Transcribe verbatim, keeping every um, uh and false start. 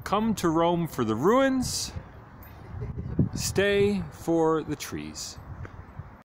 Come to Rome for the ruins, stay for the trees.